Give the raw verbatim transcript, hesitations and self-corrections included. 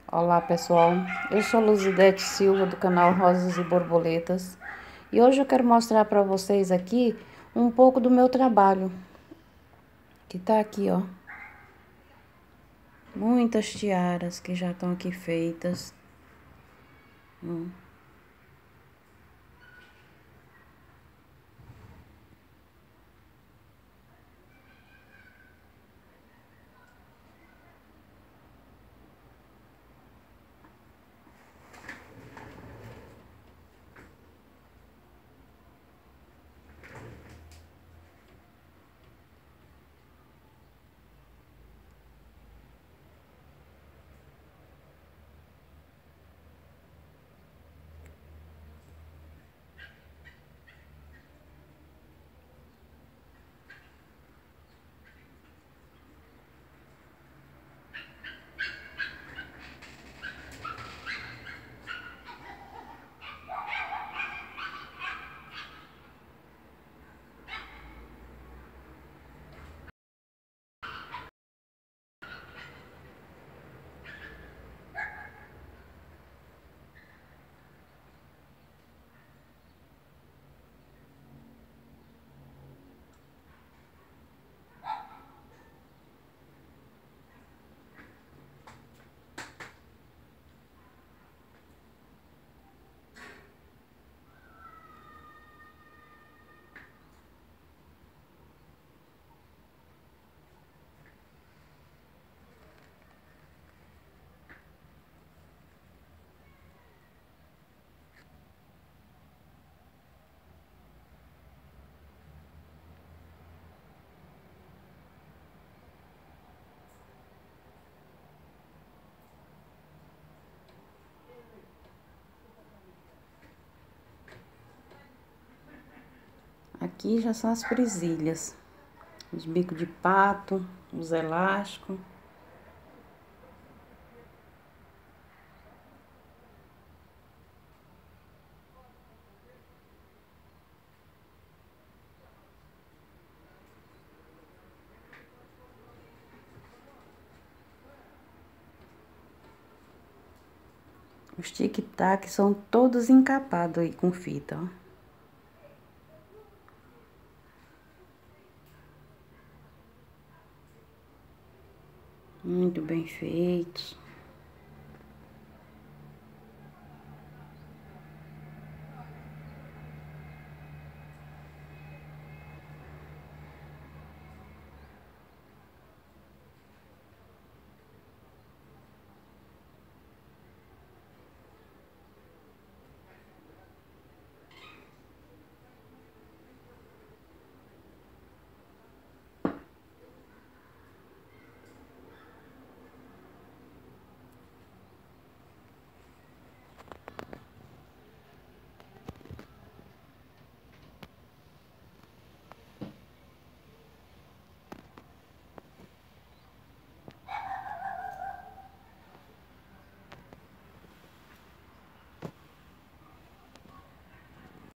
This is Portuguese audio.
Olá pessoal, eu sou Luzidete Silva do canal Rosas e Borboletas e hoje eu quero mostrar para vocês aqui um pouco do meu trabalho, que tá aqui, ó. Muitas tiaras que já estão aqui feitas. Hum. Aqui já são as presilhas, os bicos de pato, os elásticos. Os tic-tac são todos encapados aí com fita, ó. Muito bem feitos.